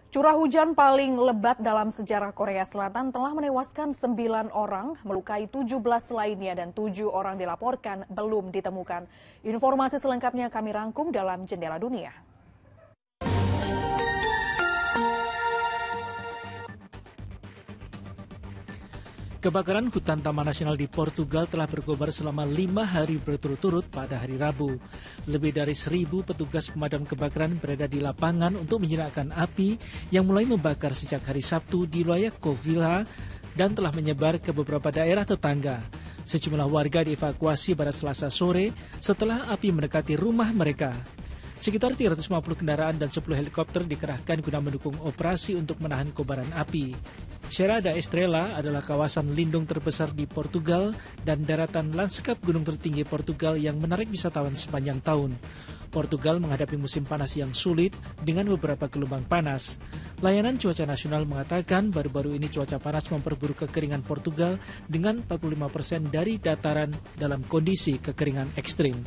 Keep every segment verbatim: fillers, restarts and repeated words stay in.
Curah hujan paling lebat dalam sejarah Korea Selatan telah menewaskan sembilan orang, melukai tujuh belas lainnya dan tujuh orang dilaporkan belum ditemukan. Informasi selengkapnya kami rangkum dalam Jendela Dunia. Kebakaran hutan Taman Nasional di Portugal telah berkobar selama lima hari berturut-turut pada hari Rabu. Lebih dari seribu petugas pemadam kebakaran berada di lapangan untuk menjinakkan api yang mulai membakar sejak hari Sabtu di wilayah Covilhã dan telah menyebar ke beberapa daerah tetangga. Sejumlah warga dievakuasi pada Selasa sore setelah api mendekati rumah mereka. Sekitar tiga ratus lima puluh kendaraan dan sepuluh helikopter dikerahkan guna mendukung operasi untuk menahan kobaran api. Serra da Estrela adalah kawasan lindung terbesar di Portugal dan daratan lanskap gunung tertinggi Portugal yang menarik wisatawan sepanjang tahun. Portugal menghadapi musim panas yang sulit dengan beberapa gelombang panas. Layanan Cuaca Nasional mengatakan baru-baru ini cuaca panas memperburuk kekeringan Portugal dengan empat puluh lima persen dari dataran dalam kondisi kekeringan ekstrim.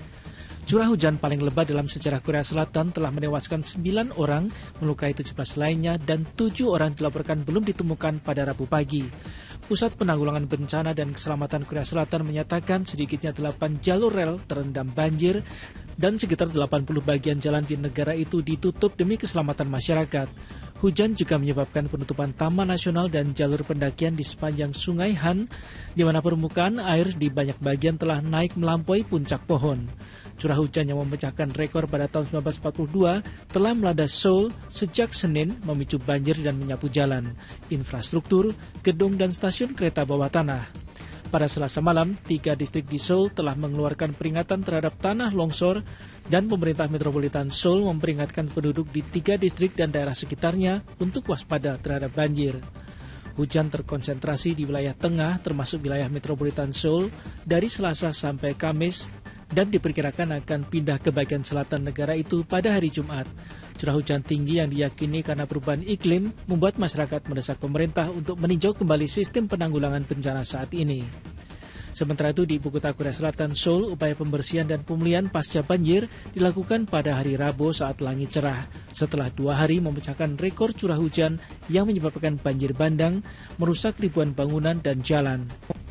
Curah hujan paling lebat dalam sejarah Korea Selatan telah menewaskan sembilan orang, melukai tujuh belas lainnya, dan tujuh orang dilaporkan belum ditemukan pada Rabu pagi. Pusat Penanggulangan Bencana dan Keselamatan Korea Selatan menyatakan sedikitnya delapan jalur rel terendam banjir dan sekitar delapan puluh bagian jalan di negara itu ditutup demi keselamatan masyarakat. Hujan juga menyebabkan penutupan Taman Nasional dan jalur pendakian di sepanjang Sungai Han, di mana permukaan air di banyak bagian telah naik melampaui puncak pohon. Curah hujan yang memecahkan rekor pada tahun seribu sembilan ratus empat puluh dua telah melanda Seoul sejak Senin, memicu banjir dan menyapu jalan, infrastruktur, gedung, dan stasiun kereta bawah tanah. Pada Selasa malam, tiga distrik di Seoul telah mengeluarkan peringatan terhadap tanah longsor dan pemerintah metropolitan Seoul memperingatkan penduduk di tiga distrik dan daerah sekitarnya untuk waspada terhadap banjir. Hujan terkonsentrasi di wilayah tengah termasuk wilayah metropolitan Seoul dari Selasa sampai Kamis dan diperkirakan akan pindah ke bagian selatan negara itu pada hari Jumat. Curah hujan tinggi yang diyakini karena perubahan iklim membuat masyarakat mendesak pemerintah untuk meninjau kembali sistem penanggulangan bencana saat ini. Sementara itu di ibu kota Korea Selatan, Seoul, upaya pembersihan dan pemulihan pasca banjir dilakukan pada hari Rabu saat langit cerah. Setelah dua hari memecahkan rekor curah hujan yang menyebabkan banjir bandang, merusak ribuan bangunan dan jalan.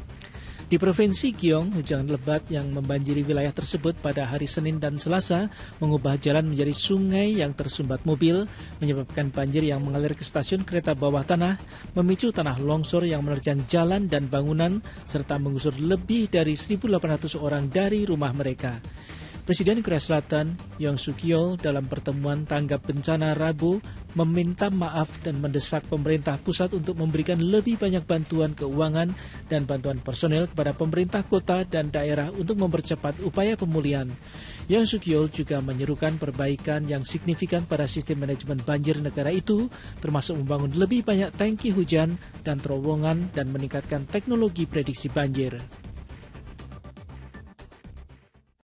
Di Provinsi Gyeong, hujan lebat yang membanjiri wilayah tersebut pada hari Senin dan Selasa mengubah jalan menjadi sungai yang tersumbat mobil, menyebabkan banjir yang mengalir ke stasiun kereta bawah tanah, memicu tanah longsor yang menerjang jalan dan bangunan, serta mengusir lebih dari seribu delapan ratus orang dari rumah mereka. Presiden Korea Selatan, Yoon Suk Yeol, dalam pertemuan tanggap bencana Rabu meminta maaf dan mendesak pemerintah pusat untuk memberikan lebih banyak bantuan keuangan dan bantuan personel kepada pemerintah kota dan daerah untuk mempercepat upaya pemulihan. Yoon Suk Yeol juga menyerukan perbaikan yang signifikan pada sistem manajemen banjir negara itu, termasuk membangun lebih banyak tangki hujan dan terowongan dan meningkatkan teknologi prediksi banjir.